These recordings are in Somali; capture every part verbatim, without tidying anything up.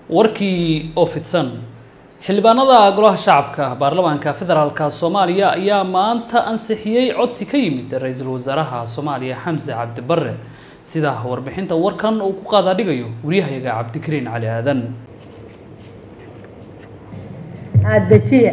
warkii oo fidsan xildhibaanada golaha shacabka baarlamaanka federaalka Soomaaliya ayaa maanta ansixiyay codsi ka yimid ra'iisul wasaaraha Soomaaliya Xamse Cabdi Barre sida warbixinta warkan uu ku qaada dhigayo wariyahayaga Cabdikariin Cali Aadan عدتيه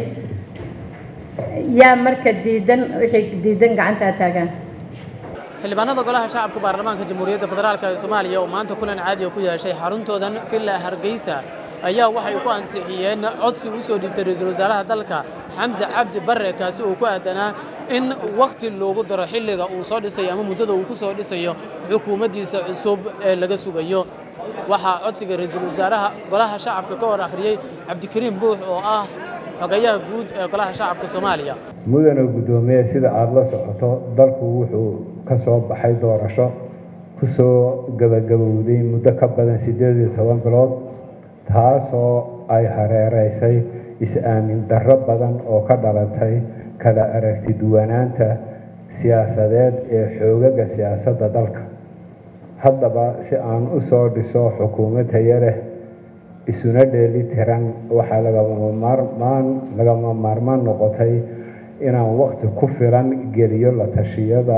يا مركز ديدن وحي ديدن قعنتها تاجان xildhibaanada golaha shacabka baarlamaanka jamhuuriyadda federaalka Soomaaliya oo maanta kulan caadi ah ku yeeshay xaruntoodan Villa Hargeysa ayaa waxay ku ansixiyeen codsi uu soo dhibtay ra'iisul wasaaraha dalka Xamse Cabdi Barre kaasi oo ku aadanaa in waqti loogu daro xilliga uu soo dhisay ama muddada uu ku soo dhisayo xukuumaddiisa cusub ee laga sugayo waxa codsiga ra'iisul wasaaraha golaha shacabka ka hor akhriyay Cabdikariin Buux oo ah xogayaha guud ee golaha shacabka Soomaaliya mudane gudoomiye sida aad la socoto dalku wuxuu ka soo baxay doorasho ku soo gabagabowday muddo ka badan sideed iyo toban bilood taasoo ay hareereysay is-aamin darro badan oo ka dhalatay kala aragti duwanaanta siyaasadeed ee xoogaga siyaasadda dalka haddaba si aan u soo dhiso xukuumad tayo leh isuna dheelitiran waxaa lagama maarmaan lagama maarmaan noqotay inaan waqti ku filan geliyo la tashiyada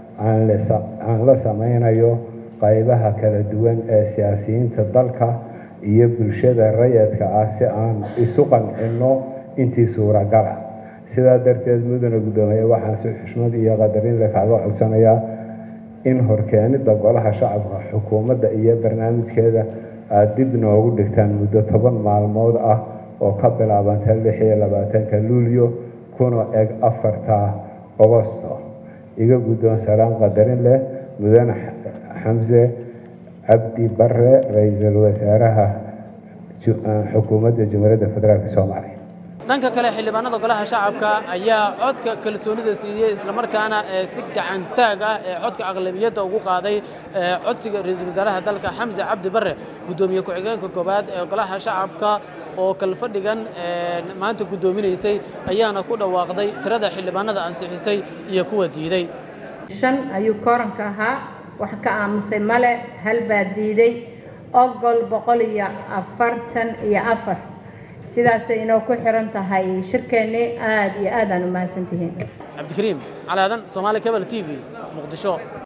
aan la sameynayo qaybaha kala duwan ee siyaasiyiinta dalka iyo bulshada rayidka ah si aan isu qancino intii suuragal ah sidaa darteed mudane gudoomiye waxaan si xushmad iyo qadarin leh kaaga codsanayaa in horkeenida golaha shacabka xukuumadda iyo barnaamijkeeda aad dib noogu dhigtaan muddo toban maalmood ah oo ka bilaabanta lix iyo labaatanka luulyo kuna eg afarta Agoosto iga gudoon salaan qadarin leh mudane Xamse Cabdi Barre ra'iisul wasaaraha xukuumadda jamhuuriyadda federaalka Soomaaliya dhanka kale xildhibaanada golaha shacabka ayaa codka kalsoonida siiyay isla markaana si gacan taag ah ee codka aqlabiyadda ugu qaaday codsiga ra'iisul wasaaraha dalka Xamse Cabdi Barre gudoomiye ku-xigeenka koobaad ee golaha shacabka oo kala fadhigan maanta gudoominaysay ayaana ku dhawaaqday tirada xildhibaanada ansixisay iyo kuwa diiday shan ayuu kooranka ahaa wax ka aamusay male hal baa diiday ogol boqol iyo afartan iyo afar sidaas inoo ku xiran tahay shirkeennii aad iyo aad aan u mahadsantihiin Cabdikariim Cali Aadan Soomaali Cable T V Muqdisho.